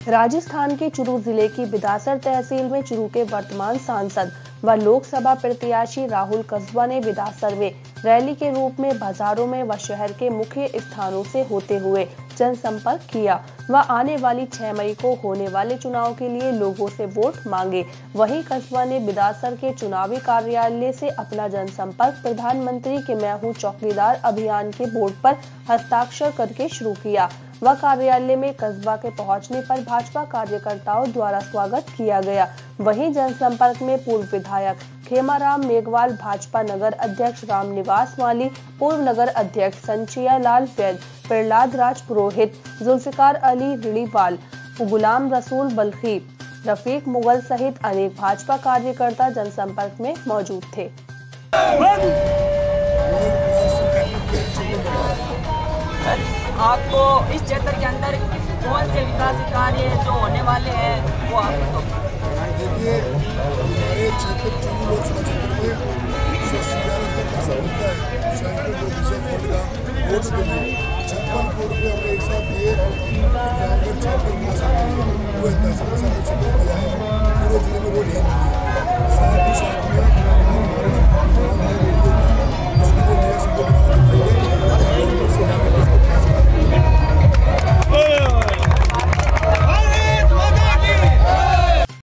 राजस्थान के चुरू जिले की बिदासर तहसील में चुरू के वर्तमान सांसद व लोकसभा प्रत्याशी राहुल कस्बा ने बिदासर में रैली के रूप में बाजारों में व शहर के मुख्य स्थानों से होते हुए जनसंपर्क किया व आने वाली 6 मई को होने वाले चुनाव के लिए लोगों से वोट मांगे। वहीं कस्बा ने बिदासर के चुनावी कार्यालय से अपना जनसंपर्क प्रधानमंत्री के मैं हूं चौकीदार अभियान के बोर्ड पर हस्ताक्षर करके शुरू किया व कार्यालय में कस्बा के पहुंचने पर भाजपा कार्यकर्ताओं द्वारा स्वागत किया गया। वहीं जनसंपर्क में पूर्व विधायक खेमाराम मेघवाल, भाजपा नगर अध्यक्ष रामनिवास माली, पूर्व नगर अध्यक्ष संचिया लाल वैद, प्रहलाद राज पुरोहित, जुल्फिकार अली रिड़ीवाल, गुलाम रसूल बल्खी, रफीक मुगल सहित अनेक भाजपा कार्यकर्ता जनसंपर्क में मौजूद थे। आपको इस क्षेत्र के अंदर कौन से विकास कार्य जो होने वाले हैं वो आपको देखिए, हमारे क्षेत्र चुरू लोकसभा क्षेत्र में 111 का पैसा मिलता है सेंट्रल प्रोविजन फंड का वोट्स के लिए 56 करोड़ रुपये हमने एक साथ दिए। ग्रामीण क्षेत्र में वो 10 पैसा हमने दिया है, पूरे जिले में वोट नहीं मिली है। साथ ही साथ में